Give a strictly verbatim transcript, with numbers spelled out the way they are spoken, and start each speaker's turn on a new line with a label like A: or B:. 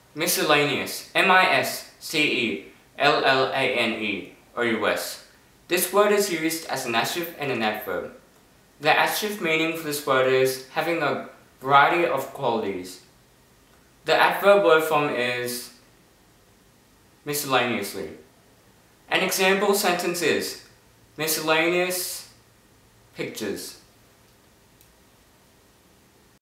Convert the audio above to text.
A: Miscellaneous, M I S C E L L A N E, or U S. This word is used as an adjective and an adverb. The adjective meaning for this word is having a variety of qualities. The adverb word form is miscellaneously. An example sentence is miscellaneous pictures.